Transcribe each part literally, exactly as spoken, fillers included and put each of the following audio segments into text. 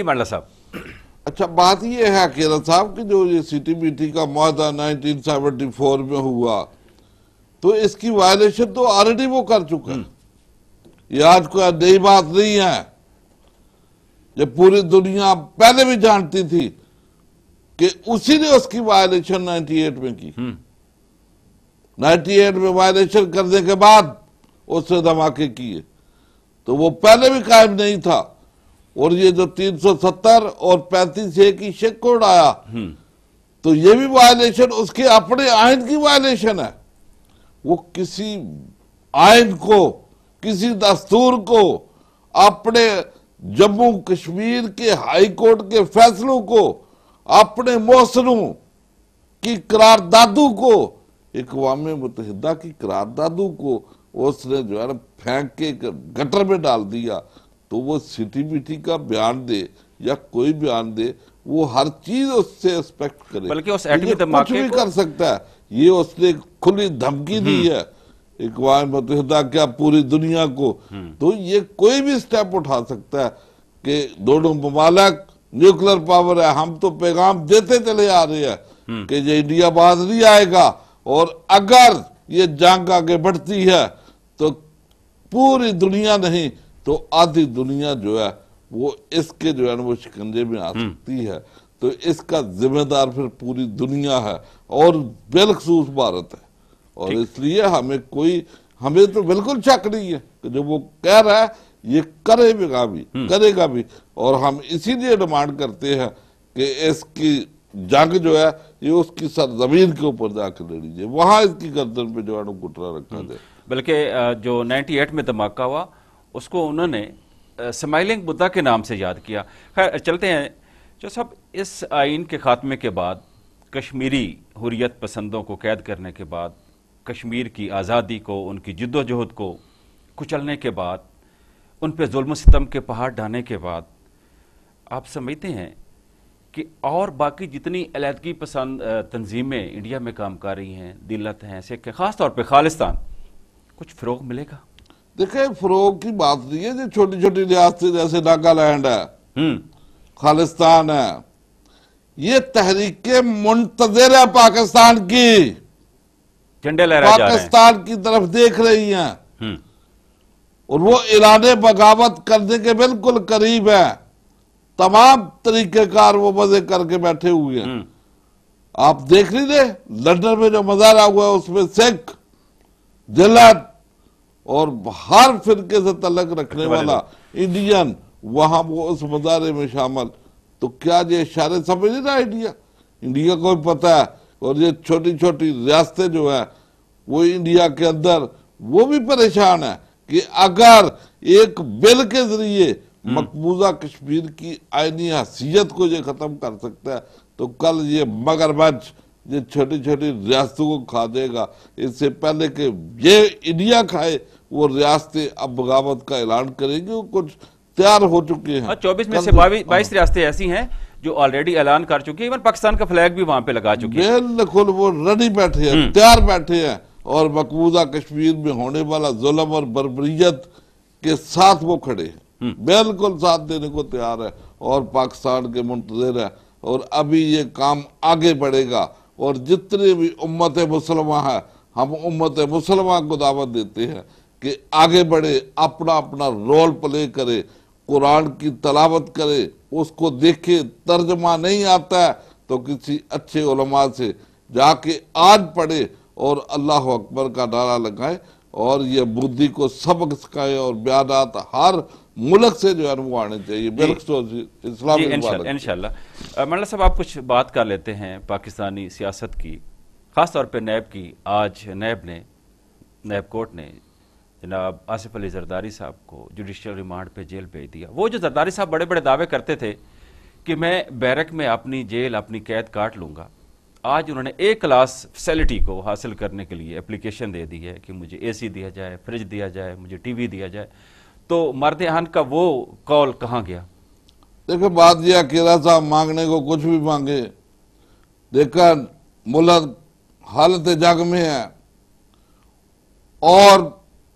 جی مانڈلا صاحب. اچھا بات یہ ہے کیرا صاحب کہ جو یہ سی ٹی بی ٹی کا معاہدہ نائنٹین سیونٹی فور میں ہوا تو اس کی وائلیشن تو آلریڈی وہ کر چکا ہے. یہ آج کوئی نئی بات نہیں ہے. یہ پوری دنیا پہلے بھی جانتی تھی کہ اسی نے اس کی وائلیشن نائنٹی ایٹ میں کی. نائنٹی ایٹ میں وائلیشن کرنے کے بعد اس نے دھماکے کیے تو وہ پہلے بھی قائم نہیں تھا. اور یہ جو تین سو ستر اور پینتیس اے کی شک کوڈ آیا تو یہ بھی وائلیشن اس کے اپنے آئین کی وائلیشن ہے. وہ کسی آئین کو کسی دستور کو اپنے جموں کشمیر کے ہائی کورٹ کے فیصلوں کو اپنے محسنوں کی قراردادوں کو اقوام متحدہ کی قراردادوں کو اس نے جو ہے نا پھینک کے گٹر میں ڈال دیا. تو وہ سی ٹی بی ٹی کا بیان دے یا کوئی بیان دے وہ ہر چیز اس سے ایکسپیکٹ کرے. بلکہ اس ایٹمی یہ دھماکے کچھ بھی کو کر سکتا ہے. یہ اس نے کھلی دھمکی دی ہے اقوام متحدہ کیا پوری دنیا کو. تو یہ کوئی بھی سٹیپ اٹھا سکتا ہے کہ دونوں ممالک نیوکلر پاور ہے. ہم تو پیغام دیتے چلے آ رہے ہیں کہ یہ انڈیا باز نہیں آئے گا اور اگر یہ جنگ آگے بڑھتی ہے تو پوری دنیا نہیں تو آدھی دنیا جو ہے وہ اس کے جو ہے وہ شکنجے میں آ سکتی ہے. تو اس کا ذمہ دار پھر پوری دنیا ہے اور بالخصوص بھارت ہے. اور اس لیے ہمیں کوئی ہمیں تو بالکل شک نہیں ہے کہ جو وہ کہہ رہا ہے یہ کرے گا بھی کرے گا بھی. اور ہم اسی لیے ڈیمانڈ کرتے ہیں کہ اس کی جنگ جو ہے یہ اس کی سرزمین کے اوپر جا کے لڑی جائے. وہاں اس کی گردن پہ جو ہے گٹرا رکھا جائے. بلکہ جو نائنٹی ایٹ میں دھماکہ ہوا اس کو انہوں نے سمائلنگ بدھا کے نام سے یاد کیا. خیر چلتے ہیں جو صاحب. اس آئین کے خاتمے کے بعد کشمیری حریت پسندوں کو قید کرنے کے بعد کشمیر کی آزادی کو ان کی جد و جہد کو کچلنے کے بعد ان پہ ظلم و ستم کے پہاڑ ڈھانے کے بعد آپ سمجھتے ہیں کہ اور باقی جتنی علیحدگی پسند تنظیمیں انڈیا میں کام کر رہی ہیں دلت ہیں سکھ خاص طور پہ خالستان کچھ فروغ ملے گا؟ دیکھیں فروغ کی بات نہیں ہے. جو چھوٹی چھوٹی ریاستیں جیسے ناگالینڈ ہے خالستان ہے یہ تحریکیں منتظر ہے پاکستان کی جھنڈے لہرائے جا رہے ہیں پاکستان کی طرف دیکھ رہی ہیں اور وہ اعلان بغاوت کرنے کے بالکل قریب ہے. تمام طریقہ کار وہ مزے کر کے بیٹھے ہوئے ہیں. آپ دیکھ لیجیے لندن میں جو مظاہرہ ہوا ہے اس میں سکھ جلد اور ہر فرقے سے تعلق رکھنے والا انڈین وہاں وہ اس مظاہرے میں شامل. تو کیا یہ اشارے سمجھ نہیں رہا انڈیا انڈیا کو بھی پتہ ہے. اور یہ چھوٹی چھوٹی ریاستیں جو ہیں وہ انڈیا کے اندر وہ بھی پریشان ہیں کہ اگر ایک بل کے ذریعے مقبوضہ کشمیر کی آئینی حیثیت کو یہ ختم کر سکتا ہے تو کل یہ مگرمچھ یہ چھوٹی چھوٹی ریاستوں کو کھا دے گا. اس سے پہلے کہ یہ انڈیا کھائے وہ ریاستیں اب بغاوت کا اعلان کریں گی. وہ کچھ تیار ہو چکے ہیں. چوبیس میں سے بائیس ریاستیں ایسی ہیں جو آلریڈی اعلان کر چکی ہیں. ایون پاکستان کا فلیگ بھی وہاں پہ لگا چکی ہے. بالکل وہ ریڈی بیٹھے ہیں تیار بیٹھے ہیں اور مقبوضہ کشمیر میں ہونے والا ظلم اور بربریت کے ساتھ وہ کھڑے ہیں. بالکل ساتھ دینے کو تیار ہے اور پاکستان کے منتظر ہے. اور ابھی یہ کام آگے بڑھے گا اور جتنے بھی امت مسلمہ ہیں ہم امت مسلمہ کو دعوت دیتے ہیں کہ آگے بڑھے اپنا اپنا رول پلے کرے قرآن کی تلاوت کرے اس کو دیکھے. ترجمہ نہیں آتا ہے تو کسی اچھے علماء سے جا کے آج پڑھے اور اللہ اکبر کا نعرہ لگائے اور یہ بدھی کو سبق سکھائے. اور بیانات ہر ملک سے جو ہے وہ آنے چاہیے اسلامی جی انشاءاللہ. مانڈلا صاحب آپ کچھ بات کر لیتے ہیں پاکستانی سیاست کی خاص طور پہ نیب کی. آج نیب نے نیب کورٹ نے جناب آصف علی زرداری صاحب کو جوڈیشل ریمانڈ پہ جیل بھیج دیا. وہ جو زرداری صاحب بڑے بڑے دعوے کرتے تھے کہ میں بیرک میں اپنی جیل اپنی قید کاٹ لوں گا, آج انہوں نے ایک کلاس فیسلٹی کو حاصل کرنے کے لیے اپلیکیشن دے دی ہے کہ مجھے اے سی دیا جائے, فریج دیا جائے, مجھے ٹی وی دیا جائے. تو مرد آہن کا وہ کال کہاں گیا؟ دیکھیں بات یہ اکیلا صاحب مانگنے کو کچھ بھی مانگے, لیکن ملک حالت جنگ میں ہے اور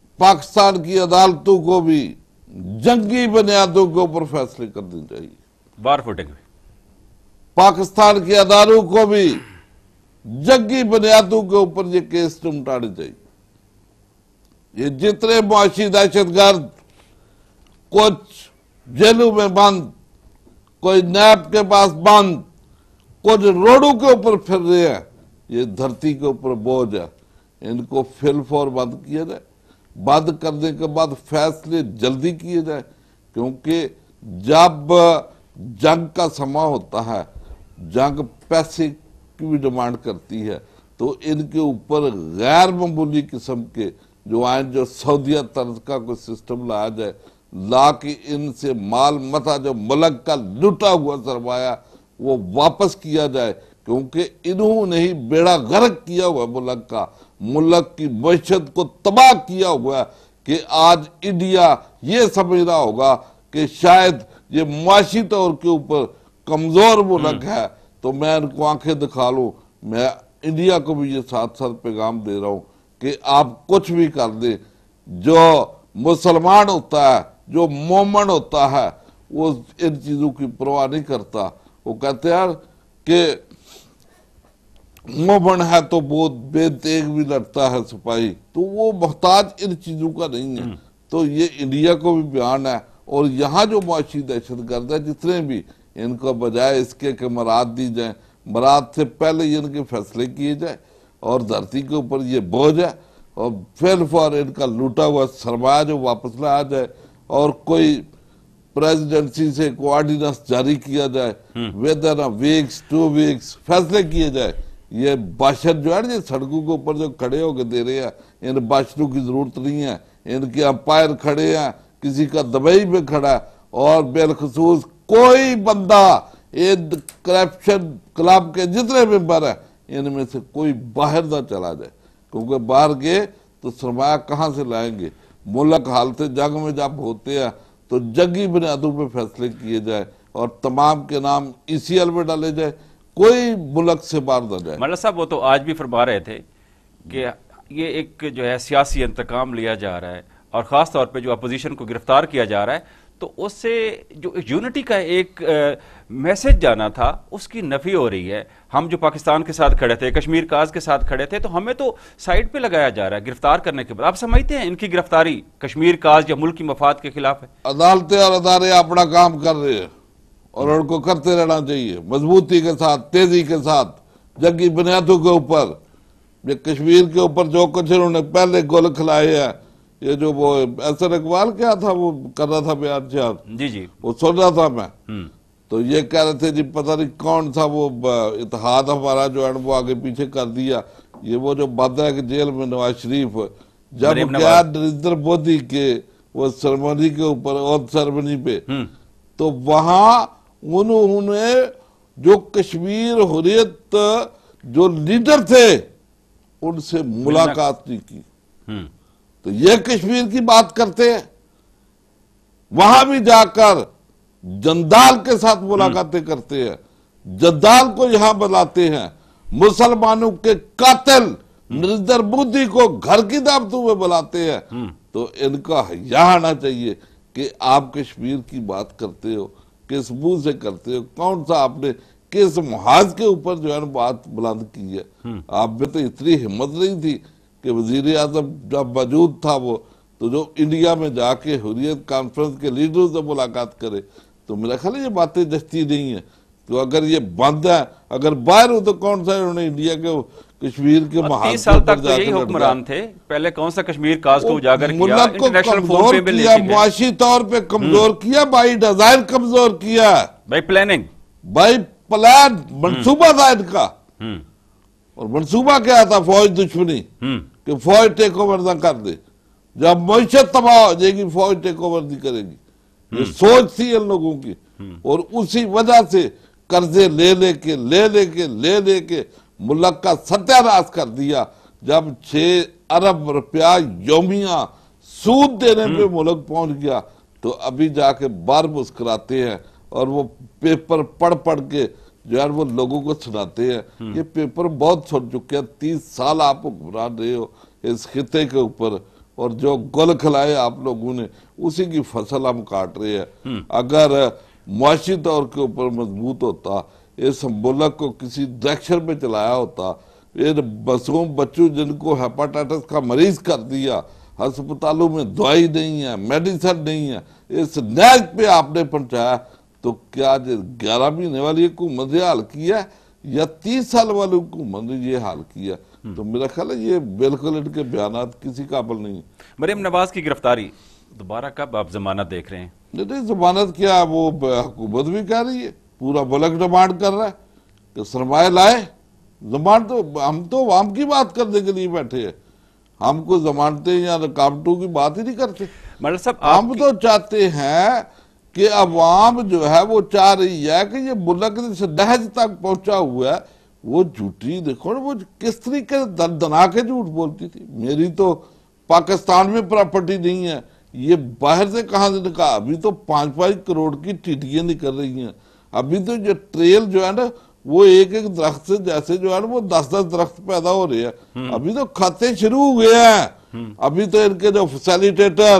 پاکستان کی عدالتوں کو بھی جنگی بنیادوں کے اوپر فیصلے کرنے چاہیے. बार फुटिंग में पाकिस्तान के अदारों को भी जंगी बुनियादों के ऊपर ये केस निपटाने चाहिए। ये जितने मुआशी दहशतगर्द कुछ जेलों में बंद, कोई नैब के पास बंद, कुछ रोडों के ऊपर फिर रहे हैं, ये धरती के ऊपर बोझ है। इनको फिल फॉर बंद किया जाए। बंद करने के बाद फैसले जल्दी किए जाए, क्योंकि जब जंग का समा होता है, जंग पैसे की भी डिमांड करती है, तो इनके ऊपर गैर मामूली किस्म के जो आए, जो सऊदिया तर्ज का कोई सिस्टम लाया जाए, ला कि इनसे माल मता जो मुल्क का लुटा हुआ सरमाया वो वापस किया जाए, क्योंकि इन्होंने ही बेड़ा गर्क किया हुआ मुल्क का, मुल्क की मईशत को तबाह किया हुआ कि आज इंडिया ये समझ रहा होगा कि शायद ये मुआशी तौर के ऊपर कमजोर मुल्क है, तो मैं इनको आंखें दिखा लूं। मैं इंडिया को भी ये साथ साथ पैगाम दे रहा हूं कि आप कुछ भी कर दे, जो मुसलमान होता है, जो मोमन होता है, वो इन चीजों की परवाह नहीं करता। वो कहते हैं कि मोमन है तो बहुत बेतेग भी लड़ता है सिपाही, तो वो मोहताज इन चीजों का नहीं है। तो ये इंडिया को भी बयान है, और यहाँ जो मुआशी दहशतगर्द है जितने भी, इनको बजाय इसके कि मराद दी जाए, मराद से पहले इनके फैसले किए जाए, और धरती के ऊपर ये बोझ है, और फिर फॉर इनका लूटा हुआ सरमाया जो वापस लाया जाए, और कोई प्रेसिडेंसी से कोऑर्डिनेंस जारी किया जाए, वेदर वीक्स टू वीक्स फैसले किए जाए। ये बाशर जो है, ये सड़कों के ऊपर जो खड़े होकर दे रहे हैं, इन बाशरों की जरूरत नहीं है, इनके अंपायर खड़े हैं, किसी का दुबई में खड़ा है, और बिलखसूस कोई बंदा इन करप्शन क्लब के जितने मेंबर है इनमें से कोई बाहर ना चला जाए, क्योंकि बाहर गए तो सरमाया कहाँ से लाएंगे। मुल्क हालत जंग में जब होते हैं तो जंगी बुनियादों पे फैसले किए जाए, और तमाम के नाम ई सी एल में डाले जाए, कोई मुल्क से बाहर न जाए। मल्ला साहब, वो तो आज भी फरमा रहे थे कि ये एक जो है सियासी इंतकाम लिया जा रहा है, और ख़ास तौर पे जो अपोजिशन को गिरफ्तार किया जा रहा है, तो उससे जो यूनिटी का एक मैसेज जाना था उसकी नफी हो रही है। हम जो पाकिस्तान के साथ खड़े थे, कश्मीर काज के साथ खड़े थे, तो हमें तो साइड पे लगाया जा रहा है गिरफ्तार करने के बाद। आप समझते हैं इनकी गिरफ्तारी कश्मीर काज या मुल्क की मफाद के खिलाफ है? अदालतें और अदारे अपना काम कर रहे हैं, और उनको करते रहना चाहिए मजबूती के साथ, तेजी के साथ, जंगी बुनियादों के ऊपर। ये कश्मीर के ऊपर जो कुछ इन्होंने पहले गोल खिलाए हैं, ये जो वो असर इकबाल क्या था वो कर रहा था बयान चार, जी जी वो सुन रहा था मैं, तो ये कह रहे थे जी पता नहीं कौन था वो इत्तेहाद हमारा जो है वो आगे पीछे कर दिया। ये वो जो बात है कि जेल में नवाज शरीफ जब गया नरेंद्र मोदी के वो सेरेमनी के ऊपर और सेरेमनी पे, तो वहां उन्होंने जो कश्मीर हुर्रियत जो लीडर थे उनसे मुलाकात नहीं की। तो ये कश्मीर की बात करते हैं, वहां भी जाकर जंदाल के साथ मुलाकातें करते हैं, जंदाल को यहां बुलाते हैं, मुसलमानों के कातिल नरेंद्र मोदी को घर की दावतों में बुलाते हैं। तो इनका यहाँ आना चाहिए कि आप कश्मीर की बात करते हो, किस मुंह से करते हो, कौन सा आपने किस मुहाज के ऊपर जो है बात बुलंद की है। आप में तो इतनी हिम्मत नहीं थी कि वजीर आजम जब मौजूद था वो, तो जो इंडिया में जाके हुर्रियत कॉन्फ्रेंस के लीडरों से मुलाकात करे, तो मेरा ख्याल ये बातें जस्ती नहीं है। तो अगर ये बंद है, अगर बाहर हो तो कौन सा उन्होंने इंडिया के कश्मीर के तीस साल तक तो यही हुक्मरान थे, पहले कौन सा कश्मीर काज को उजागर किया, इंटरनेशनल फोरम पे किया, मुआशी तौर पे कमजोर किया, बाई डिजाइन कमजोर किया, बाई प्लानिंग, बाई प्लान, मंसूबा था इनका। और मंसूबा क्या था? फौज दुश्मनी, कि फौज टेक ओवर ना कर दे, जब मैशत तबाह हो जाएगी फौज टेक ओवर नहीं करेगी। ये सोच थी इन लोगों की, और उसी वजह से कर्जे ले लेके ले लेके ले लेके मुल्क का सत्यानाश कर दिया। जब छह अरब रुपया योमिया सूद देने पे मुल्क पहुंच गया, तो अभी जाके बार मुस्कुराते हैं, और वो पेपर पढ़ पढ़ के जो है वो लोगों को सुनाते हैं। ये पेपर बहुत सुन चुके हैं, तीस साल आप हुक्मरान रहे हो इस खिते के ऊपर, और जो गुल खिलाए आप लोगों ने उसी की फसल हम काट रहे हैं। अगर معاشی طور کے اوپر مضبوط ہوتا، اس ملک کو کسی ڈائریکشن میں چلایا ہوتا، یہ معصوم بچوں جن کو ہیپاٹائٹس کا مریض کر دیا، ہسپتالوں میں دوائی نہیں ہے، میڈیسن نہیں ہے، اس نیز پہ آپ نے پہنچایا، تو کیا گیارہ مہینے والی حکومت نے حال کیا یا تیس سال والی حکومت نے یہ حال کیا؟ تو میرا خیال ہے یہ بالکل ان کے بیانات کسی قابل نہیں ہیں۔ مریم نواز کی گرفتاری دوبارہ کب آپ ضمانت دیکھ رہے ہیں؟ نہیں، ضمانت کیا، وہ حکومت بھی کہہ رہی ہے، پورا ملک ڈیمانڈ کر رہا ہے کہ سرمایہ لائے۔ ضمانت تو ہم تو عوام کی بات کرنے کے لیے بیٹھے ہیں، ہم کو ضمانتیں یا رکاوٹوں کی بات ہی نہیں کرتے۔ ملک صاحب ہم تو چاہتے ہیں کہ عوام جو ہے وہ چاہ رہی ہے کہ یہ ملک سے نہج تک پہنچا ہوا ہے، وہ جھوٹی دیکھو نا، وہ کس طریقے سے دنا کے جھوٹ بولتی تھی، میری تو پاکستان میں پراپرٹی نہیں ہے، یہ باہر سے کہاں سے نکلا؟ ابھی تو پانچ پانچ کروڑ کی ٹیٹیاں نکل رہی ہیں، ابھی تو یہ ٹریل جو ہے نا وہ ایک ایک درخت سے جیسے جو ہے نا وہ دس دس درخت پیدا ہو رہے ہیں، ابھی تو کھاتے شروع ہو گئے ہیں۔ ابھی تو ان کے جو فیسیلیٹیٹر،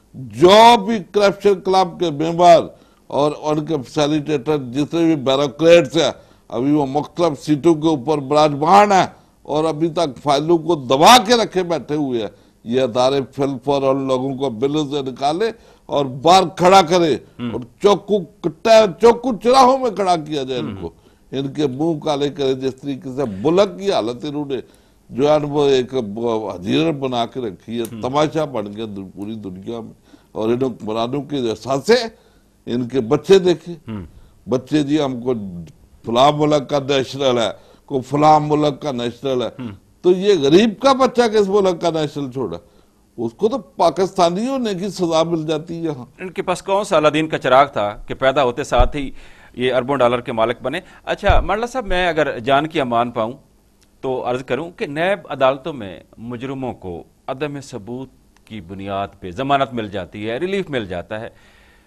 جو بھی کرپشن کلب کے ممبر اور ان کے فیسیلیٹیٹر جتنے بھی بیروکریٹس ہیں، ابھی وہ مختلف سیٹوں کے اوپر براجمان ہیں اور ابھی تک فائلوں کو دبا کے رکھے بیٹھے ہوئے ہیں۔ یہ ادارے فل فور ان لوگوں کو بلوں سے نکالے اور باہر کھڑا کرے اور چوکو چوکو چراہوں میں کھڑا کیا جائے ان کو، ان کے منہ کالے کرے، جس طریقے سے ملک کی حالت انہوں نے جو ہے وہ ایک حجیرت بنا کے رکھی ہے، تماشا بن گیا پوری دنیا میں۔ اور ان حکمرانوں کے جو سانسیں ان کے بچے دیکھیں، بچے جی ہم کو فلاں ملک کا نیشنل ہے، کو فلاں ملک کا نیشنل ہے، تو یہ غریب کا بچہ کس ملک کا نیشنل چھوڑا؟ اس کو تو پاکستانی ہونے کی سزا مل جاتی ہے یہاں۔ ان کے پاس کون سا الادین کا چراغ تھا کہ پیدا ہوتے ساتھ ہی یہ اربوں ڈالر کے مالک بنے؟ اچھا مرلا صاحب، میں اگر جان کی امان پاؤں تو عرض کروں کہ نیب عدالتوں میں مجرموں کو عدم ثبوت کی بنیاد پہ ضمانت مل جاتی ہے، ریلیف مل جاتا ہے،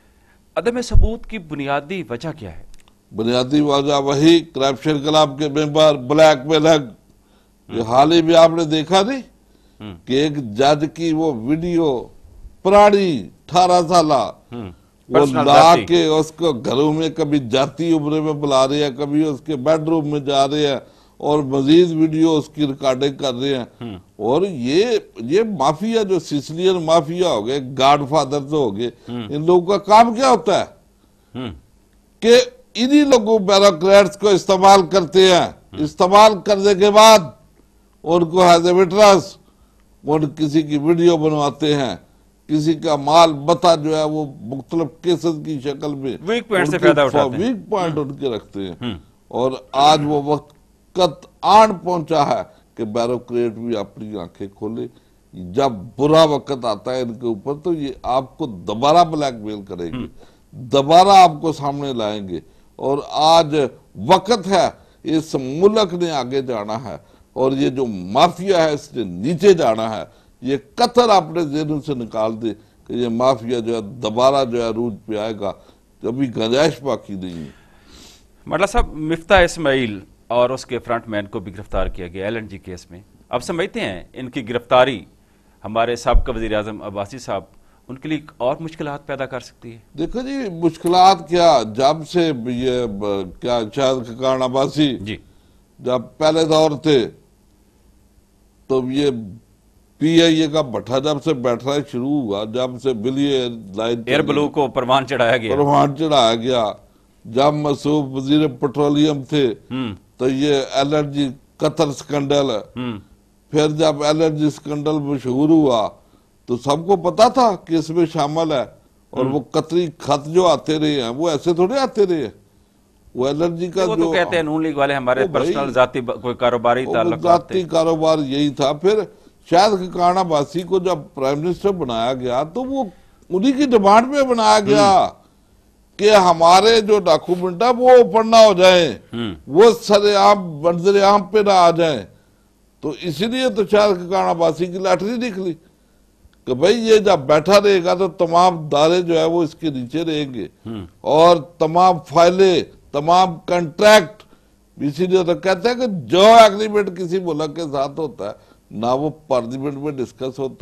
عدم ثبوت کی بنیادی وجہ کیا ہے؟ بنیادی وجہ وہی کرپشن کلب کے ممبر، بلیک میلنگ، یہ حال ہی میں آپ نے دیکھا نہیں کہ ایک جج کی وہ ویڈیو پرانی اٹھارہ سالہ وہ لا کے اس کو گھروں میں کبھی جاتی عمرے میں بلا رہے ہیں، کبھی اس کے بیڈ روم میں جا رہے ہیں اور مزید ویڈیو اس کی ریکارڈنگ کر رہے ہیں۔ اور یہ یہ مافیا جو سسلین مافیا ہو گئے، گاڈ فادر تو ہو گئے، ان لوگوں کا کام کیا ہوتا ہے کہ انہی لوگوں بیروکریٹس کو استعمال کرتے ہیں، استعمال کرنے کے بعد ان کو ایز اے وٹنس ان کسی کی ویڈیو بنواتے ہیں، کسی کا مال متا جو ہے وہ مختلف کیسز کی شکل میں ویک پوائنٹ سے فائدہ اٹھاتے ہیں، ویک پوائنٹ ان کے رکھتے ہیں۔ اور آج وہ وقت آن پہنچا ہے کہ بیروکریٹ بھی اپنی آنکھیں کھولے، جب برا وقت آتا ہے ان کے اوپر تو یہ آپ کو دوبارہ بلیک میل کریں گے، دوبارہ آپ کو سامنے لائیں گے۔ اور آج وقت ہے، اس ملک نے آگے جانا ہے اور یہ جو مافیا ہے اس نے نیچے جانا ہے۔ یہ قطر اپنے ذہنوں سے نکال دے کہ یہ مافیا جو ہے دوبارہ جو ہے عروج پہ آئے گا، کبھی گنجائش باقی نہیں ہے۔ مرلا صاحب، مفتاح اسماعیل اور اس کے فرنٹ مین کو بھی گرفتار کیا گیا ایل این جی کیس میں، اب سمجھتے ہیں ان کی گرفتاری ہمارے سابقہ وزیر اعظم عباسی صاحب ان کے لیے اور مشکلات پیدا کر سکتی ہے؟ دیکھو جی، مشکلات کیا، جب سے یہ کیا شاہد خاقان عباسی جی جب پہلے دور تھے تو یہ پی آئی اے کا بٹھا جب سے بیٹھنا شروع ہوا، جب سے بلی لائن ایئر بلو کو پروان چڑھایا گیا پروان چڑھایا گیا، جب مسعود وزیر پیٹرولیم تھے تو یہ ایل این جی قطر سکنڈل ہے، پھر جب ایل این جی سکنڈل مشہور ہوا تو سب کو پتا تھا کہ اس میں شامل ہے، اور وہ قطری خط جو آتے رہے ہیں وہ ایسے تھوڑے آتے رہے ہیں، وہ ایل این جی کا وہ جو تو کہتے ہیں نون لیگ والے ہمارے پرسنل ذاتی کوئی کاروباری تعلقات ذاتی کاروبار یہی تھا۔ پھر شاہد خاقان عباسی کو جب پرائم منسٹر بنایا گیا تو وہ انہی کی ڈیمانڈ میں بنایا گیا کہ ہمارے جو ڈاکومنٹ ہے وہ اوپن نہ ہو جائیں، وہ سر عام منظر عام پہ نہ آ جائیں۔ تو اسی لیے تو شاہد خاقان عباسی کی لاٹری نکلی کہ بھئی یہ جب بیٹھا رہے گا تو تمام دارے جو ہے وہ اس کے نیچے رہیں گے، اور تمام فائلیں، تمام کنٹریکٹ، اسی لیے تو کہتے ہیں کہ جو ایگریمنٹ کسی ملک کے ساتھ ہوتا ہے نہ وہ پارلیمنٹ میں ڈسکس ہوتا ہے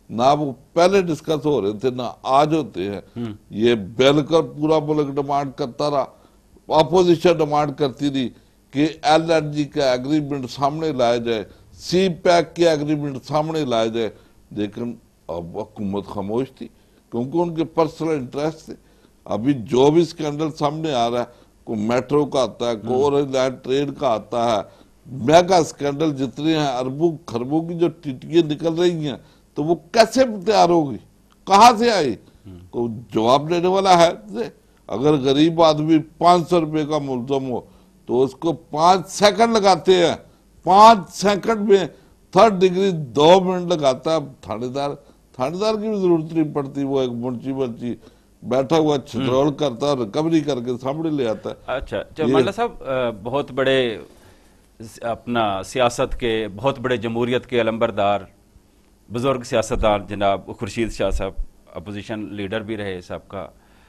نہ وہ پہلے ڈسکس ہو رہے تھے نہ آج ہوتے ہیں. یہ بیل کر پورا ملک ڈیمانڈ کرتا رہا, اپوزیشن ڈیمانڈ کرتی رہی کہ ایل این جی کا ایگریمنٹ سامنے لایا جائے, سی پیک کے ایگریمنٹ سامنے لایا جائے, لیکن اب حکومت خاموش تھی کیونکہ ان کے پرسنل انٹرسٹ تھے. ابھی جو بھی سکینڈل سامنے آ رہا ہے, کوئی میٹرو کا آتا ہے, کوئی اورنج لائن ٹرین کا آتا ہے, میگا سکینڈل جتنے ہیں, اربوں خربوں کی جو ٹیٹیاں نکل رہی ہیں, تو وہ کیسے تیار ہوگی, کہاں سے آئی, کوئی جواب دینے والا ہے؟ اگر غریب آدمی پانچ سو روپے کا ملزم ہو تو اس کو پانچ سیکنڈ لگاتے ہیں, پانچ سیکنڈ میں تھرڈ ڈگری دو منٹ لگاتا ہے تھانے دار. تھانے دار کی بھی ضرورت نہیں پڑتی, وہ ایک منچی منچی بیٹھا ہوا چھترول کرتا ہے, ریکوری کر کے سامنے لے آتا ہے. اچھا مالا صاحب, بہت بڑے اپنا سیاست کے, بہت بڑے جمہوریت کے علمبردار بزرگ سیاستدان جناب خورشید شاہ صاحب, اپوزیشن لیڈر بھی رہے صاحب کا,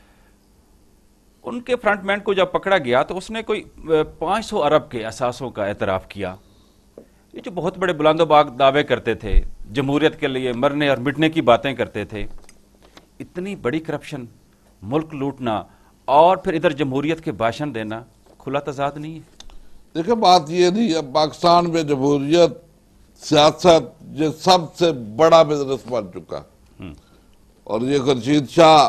ان کے فرنٹ مین کو جب پکڑا گیا تو اس نے کوئی پانچ سو ارب کے اثاثوں کا اعتراف کیا. یہ جو بہت بڑے بلند و باغ دعوے کرتے تھے, جمہوریت کے لیے مرنے اور مٹنے کی باتیں کرتے تھے, اتنی بڑی کرپشن, ملک لوٹنا اور پھر ادھر جمہوریت کے بھاشن دینا کھلا تضاد نہیں ہے؟ دیکھیں بات یہ نہیں ہے, پاکستان میں جمہوریت سیاست یہ سب سے بڑا بزنس بن چکا, اور یہ خورشید شاہ,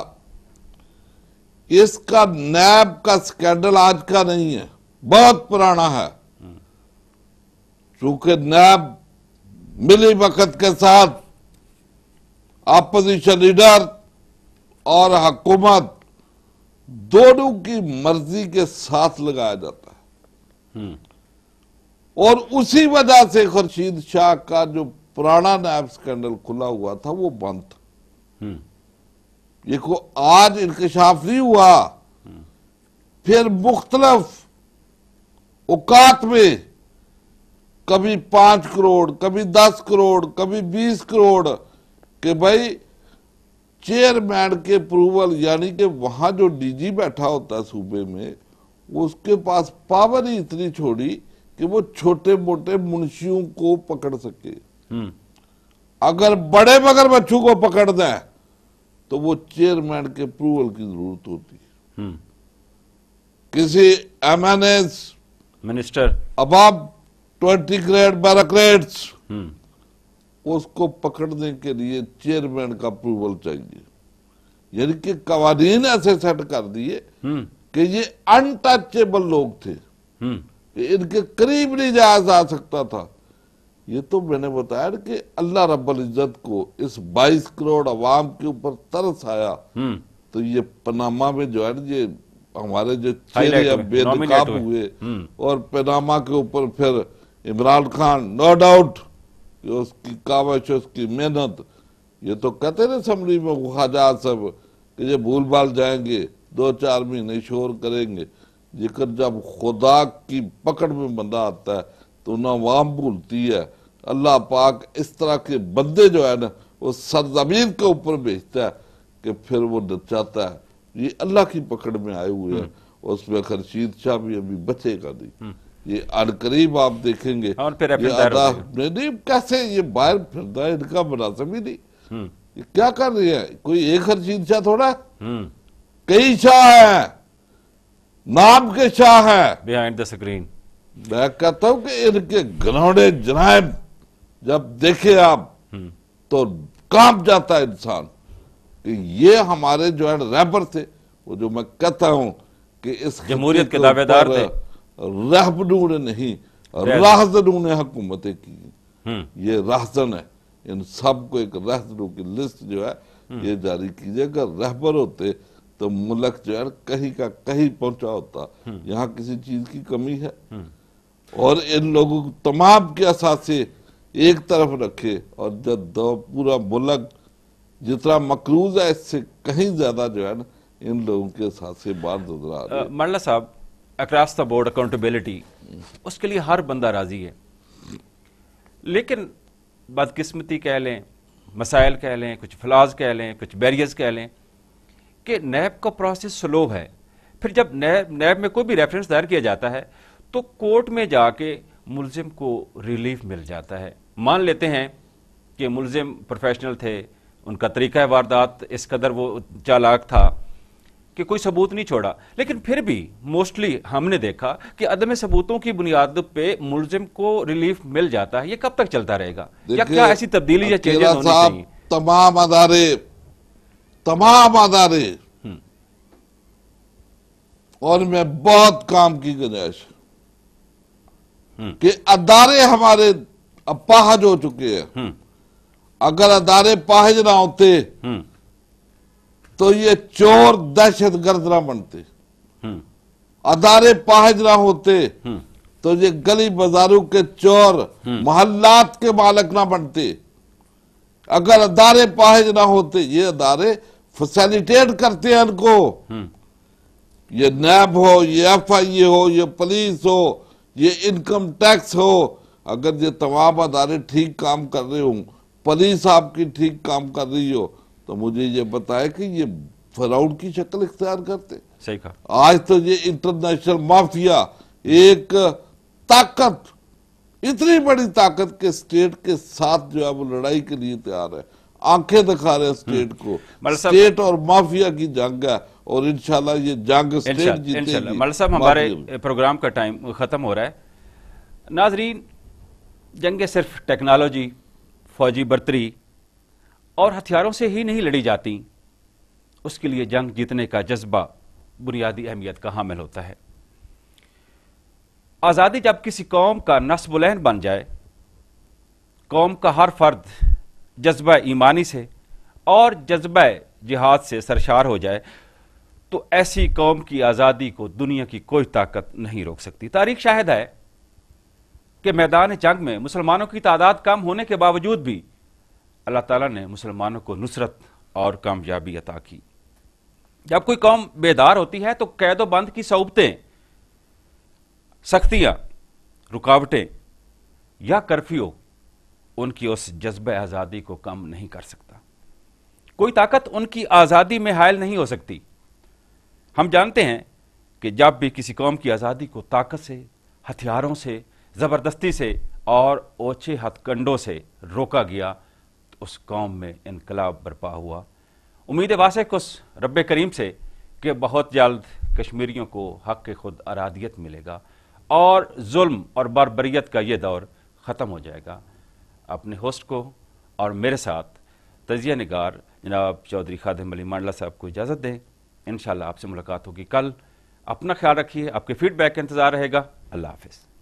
اس کا نیب کا سکینڈل آج کا نہیں ہے, بہت پرانا ہے. چونکہ نیب ملی وقت کے ساتھ اپوزیشن لیڈر اور حکومت دونوں کی مرضی کے ساتھ لگایا جاتا ہے, اور اسی وجہ سے خورشید شاہ کا جو پرانا نیب سکینڈل کھلا ہوا تھا وہ بند تھا. یہ کو آج انکشاف نہیں ہوا, پھر مختلف اوقات میں کبھی پانچ کروڑ, کبھی دس کروڑ, کبھی بیس کروڑ, کہ بھائی چیئرمین کے اپروول, یعنی کہ وہاں جو ڈی جی بیٹھا ہوتا ہے صوبے میں, اس کے پاس پاور ہی اتنی چھوڑی کہ وہ چھوٹے موٹے منشیوں کو پکڑ سکے. اگر بڑے مگر بچوں کو پکڑ دیں تو وہ چیئرمین کے اپروول کی ضرورت ہوتی ہے. کسی M N S minister above twenty grade bureaucrats, اس کو پکڑنے کے لیے چیئرمین کا اپروول چاہیے. یعنی کہ قوانین ایسے سیٹ کر دیے کہ یہ انٹچیبل لوگ تھے, کہ ان کے قریب نہیں جایا جا سکتا تھا. یہ تو میں نے بتایا کہ اللہ رب العزت کو اس بائیس کروڑ عوام کے اوپر ترس آیا, تو یہ پاناما میں جو ہے یہ ہمارے جو چہرے بے نقاب ہوئے, اور پاناما کے اوپر پھر عمران خان, نو ڈاؤٹ کہ اس کی کاوش, اس کی محنت, یہ تو کہتے ہیں اسمبلی میں خواجہ صاحب کہ یہ بھول بھال جائیں گے, دو چار مہینے شور کریں گے, لیکن جب خدا کی پکڑ میں بندہ آتا ہے تو نہ عوام بھولتی ہے. اللہ پاک اس طرح کے بندے جو ہے نا وہ سرزمین کے اوپر بھیجتا ہے کہ پھر وہ چاہتا ہے. یہ اللہ کی پکڑ میں آئے ہوئے ہیں, اس میں خورشید شاہ بھی ابھی بچے گا نہیں. یہ عنقریب آپ دیکھیں گے نہیں کیسے یہ باہر پھرتا ہے, ان کا مناسب ہی نہیں. یہ کیا کر رہے ہیں, کوئی ایک خورشید شاہ تھوڑا, کئی شاہ ہیں, نام کے شاہ ہیں بیہائنڈ دا سکرین. میں کہتا ہوں کہ ان کے گناہوں جنائب جب دیکھے آپ تو کانپ جاتا ہے انسان, کہ یہ ہمارے جو ہے رہبر تھے, وہ جو میں کہتا ہوں کہ اس جمہوریت کے دعوے دار تھے, رہبروں نے نہیں راہزنوں نے حکومتیں کی. یہ راہزن ہے, ان سب کو ایک راہزنوں کی لسٹ جو ہے یہ جاری کیجئے. اگر رہبر ہوتے تو ملک جو ہے کہیں کا کہیں پہنچا ہوتا. یہاں کسی چیز کی کمی ہے, اور ان لوگوں کو تمام کے اثاثے ایک طرف رکھے, اور جب پورا ملک جتنا مقروض ہے اس سے کہیں زیادہ جو ہے نا ان لوگوں کے اثاثے باہر نظر آ رہے ہیں. مرلا صاحب, اکراس دا بورڈ اکاؤنٹیبلٹی, اس کے لیے ہر بندہ راضی ہے, لیکن بدقسمتی کہہ لیں, مسائل کہہ لیں, کچھ فلاز کہہ لیں, کچھ بیریئرز کہہ لیں, کہ نیب کا پروسیس سلو ہے. پھر جب نیب نیب میں کوئی بھی ریفرنس دائر کیا جاتا ہے تو کورٹ میں جا کے ملزم کو ریلیف مل جاتا ہے. مان لیتے ہیں کہ ملزم پروفیشنل تھے, ان کا طریقہ واردات اس قدر وہ چالاک تھا کہ کوئی ثبوت نہیں چھوڑا. لیکن پھر بھی موسٹلی ہم نے دیکھا کہ عدم ثبوتوں کی بنیاد پہ ملزم کو ریلیف مل جاتا ہے. یہ کب تک چلتا رہے گا؟ یا کیا ایسی تبدیلی یا چینجز ہونی چاہیے؟ تمام ادارے تمام ادارے اور میں بہت کام کی گنجائش کہ ادارے ہمارے اپاہج ہو چکے ہیں. اگر ادارے پاہج نہ ہوتے تو یہ چور دہشت گرد نہ بنتے. ادارے پاہج نہ ہوتے تو یہ گلی بازاروں کے چور محلات کے مالک نہ بنتے. اگر ادارے پاہج نہ ہوتے، یہ ادارے فیسیلیٹیٹ کرتے ہیں ان کو. یہ نیب ہو، یہ ایف آئی اے ہو، یہ پولیس ہو، یہ انکم ٹیکس ہو، اگر یہ تمام ادارے ٹھیک کام کر رہے ہوں، پولیس آپ کی ٹھیک کام کر رہی ہو، تو مجھے یہ بتائے کہ یہ فراڈ کی شکل اختیار کرتے. صحیح کہا. آج تو یہ انٹرنیشنل مافیا ایک طاقت، اتنی بڑی طاقت کے اسٹیٹ کے ساتھ جو ہے وہ لڑائی کے لیے تیار ہے. آنکھیں دکھا رہے اسٹیٹ کو. اسٹیٹ اور مافیا کی جنگ ہے اور انشاءاللہ یہ جنگ اسٹیٹ جیتے گی. ملک صاحب ہمارے پروگرام کا ٹائم ختم ہو رہا ہے. ناظرین، جنگیں صرف ٹیکنالوجی، فوجی برتری اور ہتھیاروں سے ہی نہیں لڑی جاتی. اس کے لیے جنگ جیتنے کا جذبہ بنیادی اہمیت کا حامل ہوتا ہے. آزادی جب کسی قوم کا نصب العین بن جائے، قوم کا ہر فرد جذبہ ایمانی سے اور جذبہ جہاد سے سرشار ہو جائے، تو ایسی قوم کی آزادی کو دنیا کی کوئی طاقت نہیں روک سکتی. تاریخ شاہد ہے کہ میدان جنگ میں مسلمانوں کی تعداد کم ہونے کے باوجود بھی اللہ تعالیٰ نے مسلمانوں کو نصرت اور کامیابی عطا کی. جب کوئی قوم بیدار ہوتی ہے تو قید و بند کی صعوبتیں، سختیاں، رکاوٹیں یا کرفیو ان کی اس جذبہ آزادی کو کم نہیں کر سکتا. کوئی طاقت ان کی آزادی میں حائل نہیں ہو سکتی. ہم جانتے ہیں کہ جب بھی کسی قوم کی آزادی کو طاقت سے، ہتھیاروں سے، زبردستی سے اور اوچھے ہتھ کنڈوں سے روکا گیا تو اس قوم میں انقلاب برپا ہوا. امید واسق اس رب کریم سے کہ بہت جلد کشمیریوں کو حق خود ارادیت ملے گا اور ظلم اور بربریت کا یہ دور ختم ہو جائے گا. اپنے ہوسٹ کو اور میرے ساتھ تجزیہ نگار جناب چودھری خادم علی مانڈلہ صاحب کو اجازت دیں. انشاءاللہ آپ سے ملاقات ہوگی کل. اپنا خیال رکھیے. آپ کے فیڈ بیک کا انتظار رہے گا. اللہ حافظ.